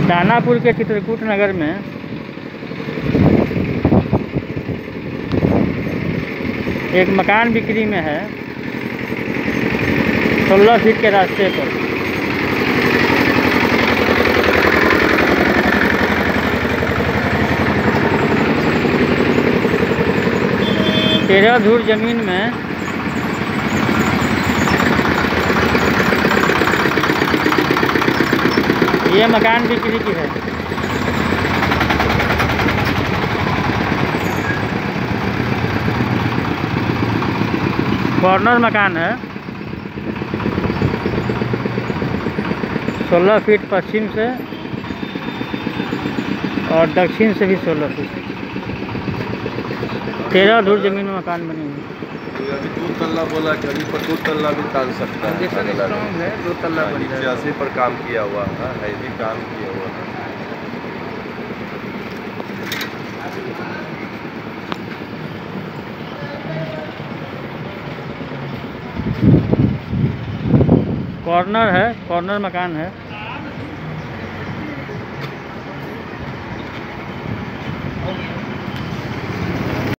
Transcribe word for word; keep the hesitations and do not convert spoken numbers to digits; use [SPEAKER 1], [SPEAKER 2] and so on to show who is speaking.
[SPEAKER 1] दानापुर के चित्रकूट नगर में एक मकान बिक्री में है सोलह फीट के रास्ते पर। तेरह धूर जमीन में ये मकान बिक्री की है। कॉर्नर मकान है, सोलह फीट पश्चिम से और दक्षिण से भी सोलह फीट। तेरह धूर जमीन में मकान बनी हुई।
[SPEAKER 2] अभी दो तल्ला बोला कि अभी पर दो तल्ला भी तान सकता है।
[SPEAKER 1] स्ट्रॉन्ग है, दो तल्ला बन जाएगा।
[SPEAKER 2] पचासी पर काम किया हुआ है, हैवी काम किया हुआ है।
[SPEAKER 1] कॉर्नर है, कॉर्नर मकान है।